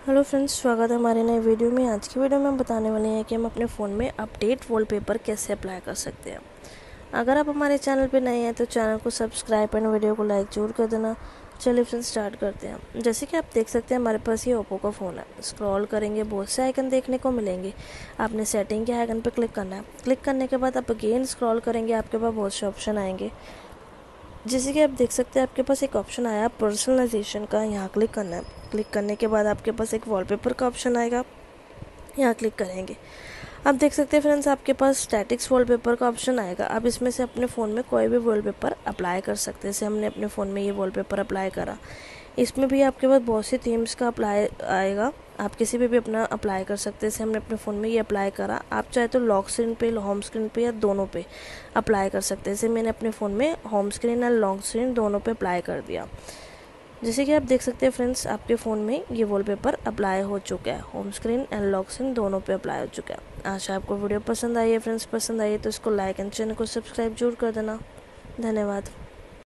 Hello friends, स्वागत है हमारे नए वीडियो में। आज की वीडियो में हम बताने वाले हैं कि हम अपने फ़ोन में अपडेट वॉलपेपर कैसे अप्लाई कर सकते हैं। अगर आप हमारे चैनल पर नए हैं तो चैनल को सब्सक्राइब एंड वीडियो को लाइक जरूर कर देना। चलिए फ्रेंड्स स्टार्ट करते हैं। जैसे कि आप देख सकते हैं हमारे पास ये ओप्पो का फ़ोन है। स्क्रॉल करेंगे बहुत से आइकन देखने को मिलेंगे। आपने सेटिंग के आइकन पर क्लिक करना है। क्लिक करने के बाद आप अगेन स्क्रॉल करेंगे, आपके पास बहुत से ऑप्शन आएंगे। जैसे कि आप देख सकते हैं आपके पास एक ऑप्शन आया पर्सनलाइजेशन का, यहाँ क्लिक करना है। क्लिक करने के बाद आपके पास एक वॉलपेपर का ऑप्शन आएगा, यहाँ क्लिक करेंगे। आप देख सकते हैं फ्रेंड्स आपके पास स्टैटिक्स वॉलपेपर का ऑप्शन आएगा। आप इसमें से अपने फ़ोन में कोई भी वॉलपेपर अप्लाई कर सकते हैं। जैसे हमने अपने फ़ोन में ये वॉलपेपर अप्लाई करा, इसमें भी आपके पास बहुत सी थीम्स का अप्लाई आएगा। आप किसी पे भी अपना अप्लाई कर सकते हैं। जैसे हमने अपने फ़ोन में ये अप्लाई करा, आप चाहे तो लॉक स्क्रीन पे, होम स्क्रीन पे या दोनों पे अप्लाई कर सकते हैं। जैसे मैंने अपने फ़ोन में होम स्क्रीन और लॉक स्क्रीन दोनों पे अप्लाई कर दिया। जैसे कि आप देख सकते हैं फ्रेंड्स आपके फ़ोन में ये वॉलपेपर अप्लाई हो चुका है। Home screen and lock screen दोनों पे अप्लाई हो चुका है। आशा आपको वीडियो पसंद आई है फ्रेंड्स। पसंद आई है तो इसको लाइक एंड चैनल को सब्सक्राइब जरूर कर देना। धन्यवाद।